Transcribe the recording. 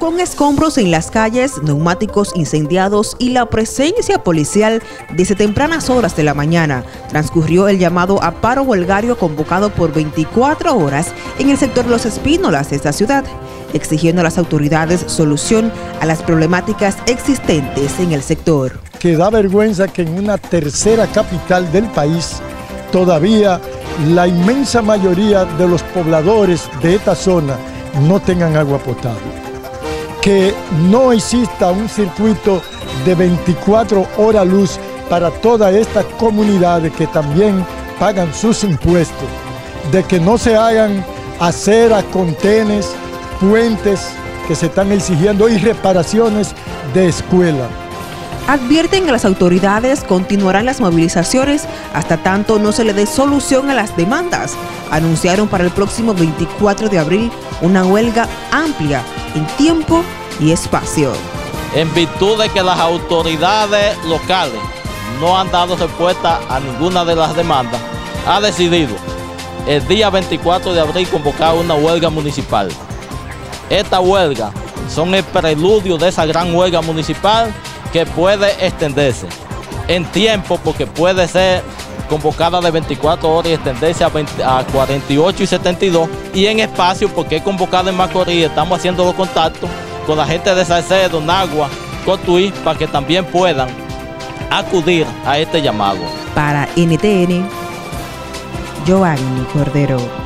Con escombros en las calles, neumáticos incendiados y la presencia policial desde tempranas horas de la mañana, transcurrió el llamado a paro huelgario convocado por 24 horas en el sector Los Espínolas de esta ciudad, exigiendo a las autoridades solución a las problemáticas existentes en el sector. Que da vergüenza que en una tercera capital del país todavía la inmensa mayoría de los pobladores de esta zona no tengan agua potable. Que no exista un circuito de 24 horas luz para todas estas comunidades que también pagan sus impuestos. De que no se hagan aceras, contenes, puentes que se están exigiendo y reparaciones de escuelas. Advierten a las autoridades continuarán las movilizaciones hasta tanto no se le dé solución a las demandas. Anunciaron para el próximo 24 de abril una huelga amplia en tiempo y espacio. En virtud de que las autoridades locales no han dado respuesta a ninguna de las demandas, ha decidido el día 24 de abril convocar una huelga municipal. Esta huelga son el preludio de esa gran huelga municipal que puede extenderse en tiempo, porque puede ser convocada de 24 horas y extenderse a 48 y 72, y en espacio porque es convocada en Macorís. Estamos haciendo los contactos con la gente de Salcedo, Nagua, Cotuí, para que también puedan acudir a este llamado. Para NTN, Joanny Cordero.